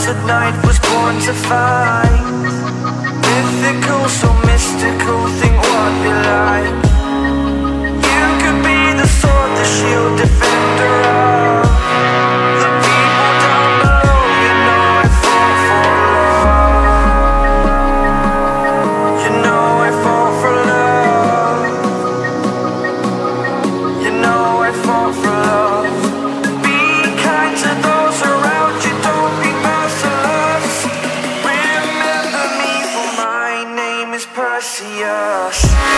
tonight was born to fight. Mythical, so mystical, think what you like. You could be the sword, the shield, defender of the people down below. You know I fought for love. You know I fought for love. You know I fought for love. Be kind to those around you, don't be merciless. Remember me, for my name is Perseus.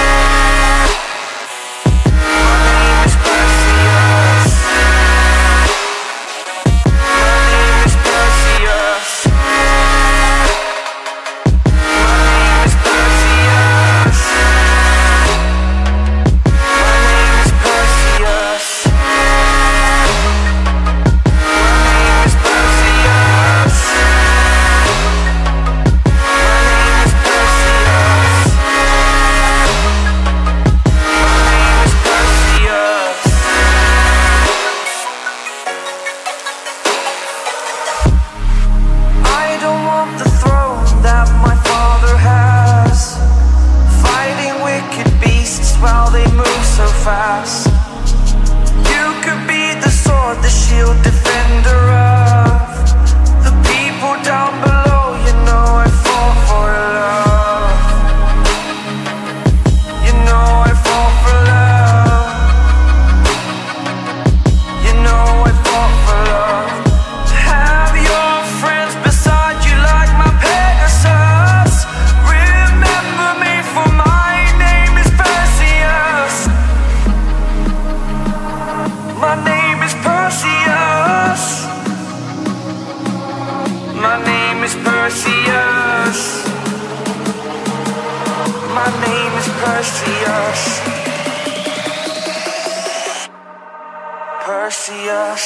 While they move so fast, you could be the sword, the shield, defender of the people down below. You know I fought for love. You know I fought for love. You know I fought for love. To have your friends beside you like my Pegasus. Remember me, for my name is Perseus. My name is Perseus. My name is Perseus. My name is Perseus. Perseus.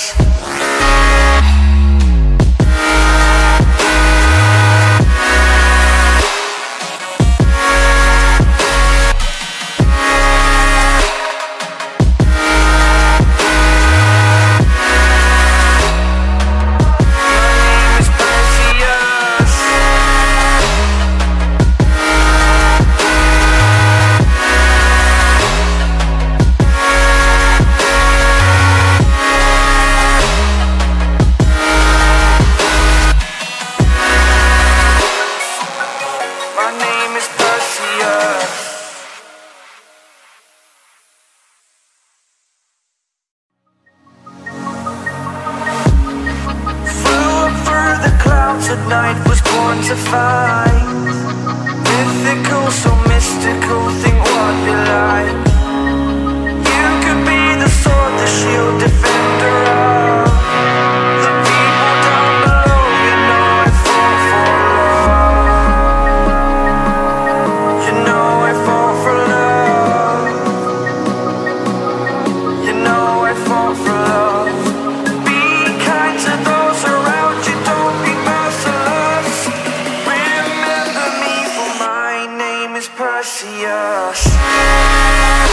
Tonight was born to fight. Mythical, so mystical, think what you like. You could be the sword, the shield, defender of the people down below. You know I fought for love. You know I fought for love. You know I fought for love. Be kind to those around you, don't be merciless. Remember me, for my name is Perseus.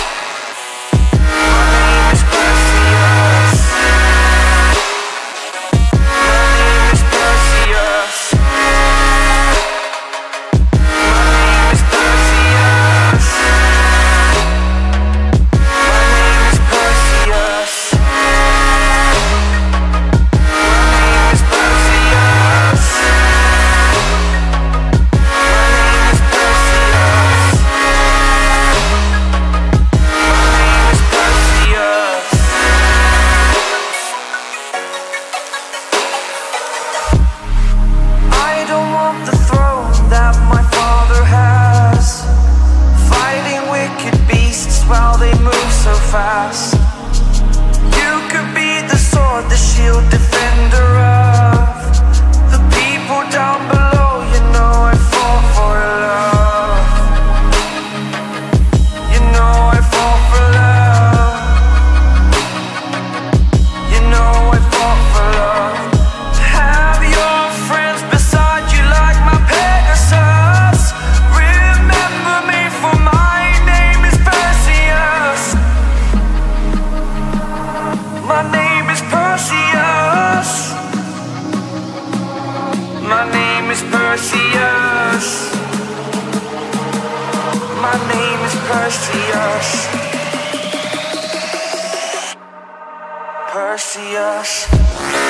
see us.